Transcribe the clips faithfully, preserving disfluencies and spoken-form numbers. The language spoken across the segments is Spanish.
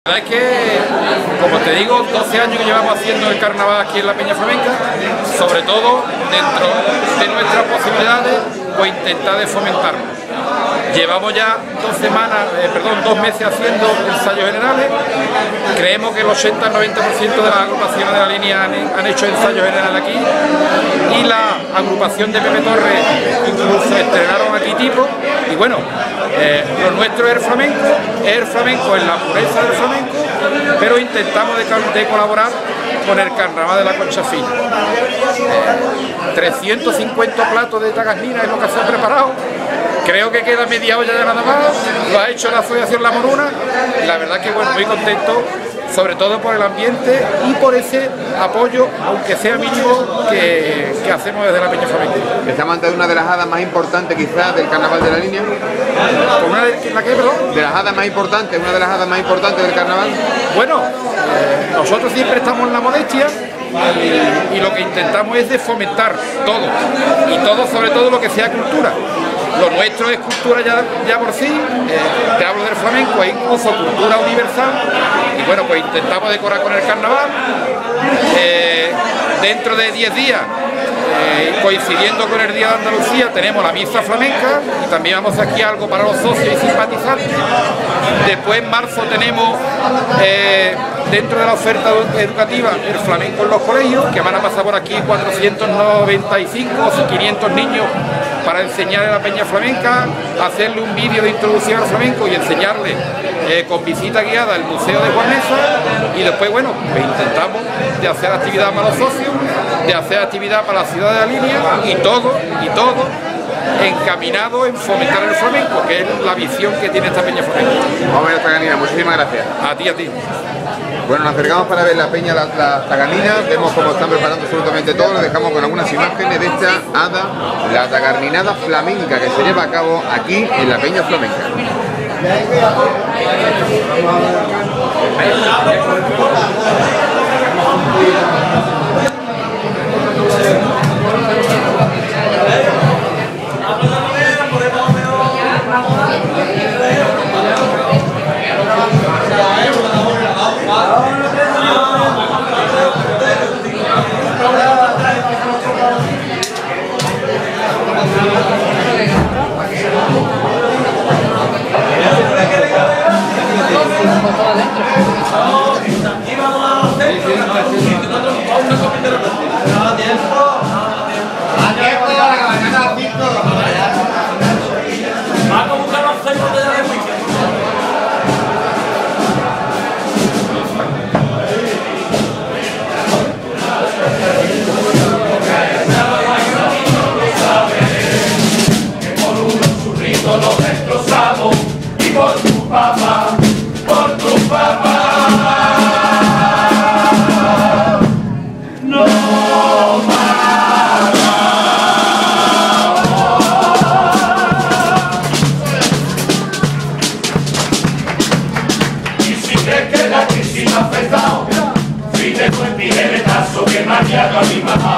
La verdad es que, como te digo, doce años que llevamos haciendo el carnaval aquí en la Peña Flamenca, sobre todo dentro de nuestras posibilidades, pues intentar de fomentarlo. Llevamos ya dos semanas, eh, perdón, dos meses haciendo ensayos generales. Creemos que el ochenta al noventa por ciento de las agrupaciones de la línea han, han hecho ensayos generales aquí, y la agrupación de Pepe Torres incluso estrenaron aquí tipo. Y bueno, eh, lo nuestro es el flamenco, es el flamenco en la pureza del flamenco, pero intentamos de, de colaborar con el carnaval de la Concha Fina. Eh, trescientos cincuenta platos de tagasnina es lo que se ha preparado. Creo que queda media olla de nada más, lo ha hecho la Asociación La Moruna, y la verdad que bueno, muy contento, sobre todo por el ambiente y por ese apoyo, aunque sea mínimo, que, que hacemos desde la Peña Flamenca. Estamos ante una de las hadas más importantes quizás del carnaval de la línea. ¿Una de la qué, perdón? De las hadas más importantes, una de las hadas más importantes del carnaval. Bueno, eh, nosotros siempre estamos en la modestia. Y, y lo que intentamos es de fomentar todo, y todo sobre todo lo que sea cultura. Lo nuestro es cultura ya, ya por sí, eh, te hablo del flamenco, es incluso cultura universal, y bueno, pues intentamos decorar con el carnaval. Eh, dentro de diez días, eh, coincidiendo con el Día de Andalucía, tenemos la misa flamenca, y también vamos aquí algo para los socios y simpatizantes. Después en marzo tenemos, eh, dentro de la oferta educativa, el flamenco en los colegios, que van a pasar por aquí cuatrocientos noventa y cinco o quinientos niños para enseñar en la Peña Flamenca, hacerle un vídeo de introducción al flamenco y enseñarle eh, con visita guiada el Museo de Guarnesa. Y después, bueno, pues intentamos de hacer actividad para los socios, de hacer actividad para la ciudad de la línea, y todo, y todo encaminado en fomentar el flamenco, que es la visión que tiene esta Peña Flamenca. Vamos a ver la taganina, muchísimas gracias. A ti, a ti. Bueno, nos acercamos para ver la peña, la, la tagarnina, vemos cómo están preparando absolutamente todo, nos dejamos con algunas imágenes de esta hada, la tagarninada flamenca, que se lleva a cabo aquí en la Peña Flamenca. Lo destrozamos, y por tu papá, por tu papá. No más. Y si crees que la crisis me ha afectado, fíjate tú en mi jeretazo que mañana a mi mamá.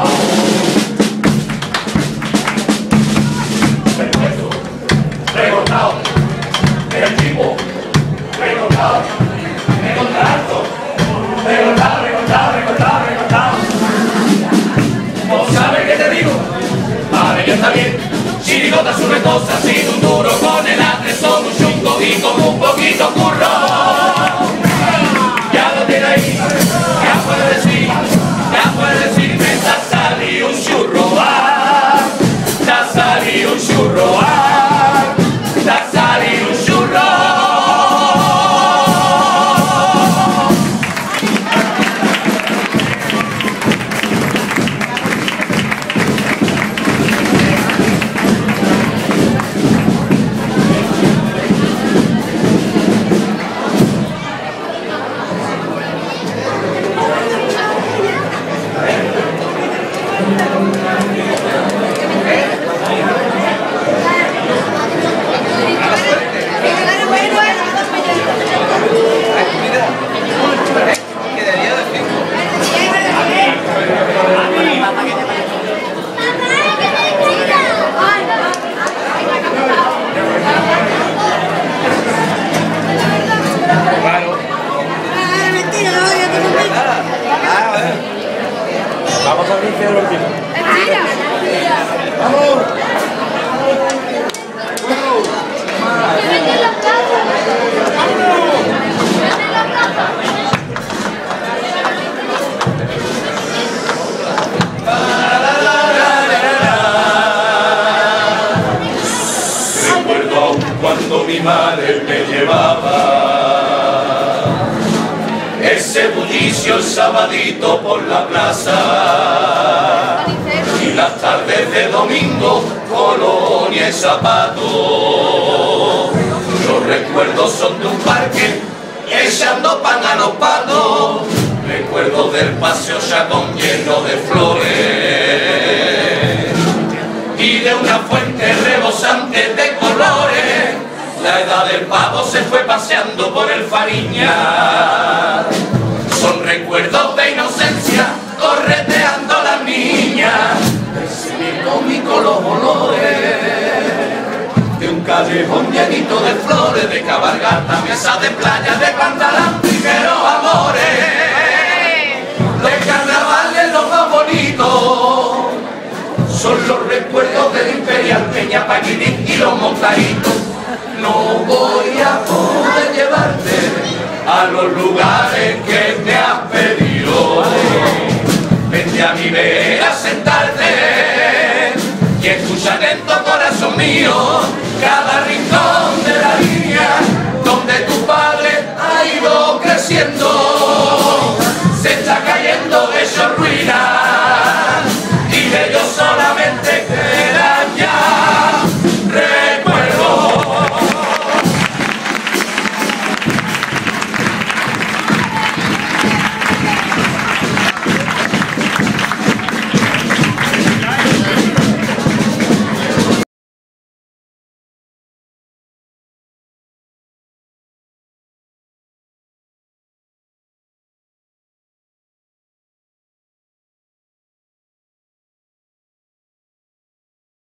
Recortado, el tipo, recortado, recortado, recortado, recortado, recortado, recortado. ¿Vos sabes qué te digo? Vale, ya está bien. Chirigota sube cosas sin un duro, con el atrezo, un chungo y con un poquito curro. Ya lo tiene ahí, ya puede decir, ya puede decir que te ha salido un churro, ah, te ha salido un churro, ah. ese bullicio el sabadito por la plaza, y las tardes de domingo, colonia y zapatos. Los recuerdos son de un parque echando pan a los patos, recuerdos del paseo Chacón lleno de flores y de una fuente rebosante de colores. La edad del pavo se fue paseando por el Fariña. Son recuerdos de inocencia, correteando las niñas, percibiendo los olores de un callejón llenito de flores, de cabalgata, mesa de playa, de pantalán, primeros amores, de carnavales los más bonitos. Son los recuerdos del Imperial, Peña Paquín y los montaditos. No voy a poder llevarte a los lugares que me has pedido. Vente a mi vera a sentarte y escucha atento, corazón mío, cada rincón de la línea donde tu padre ha ido creciendo.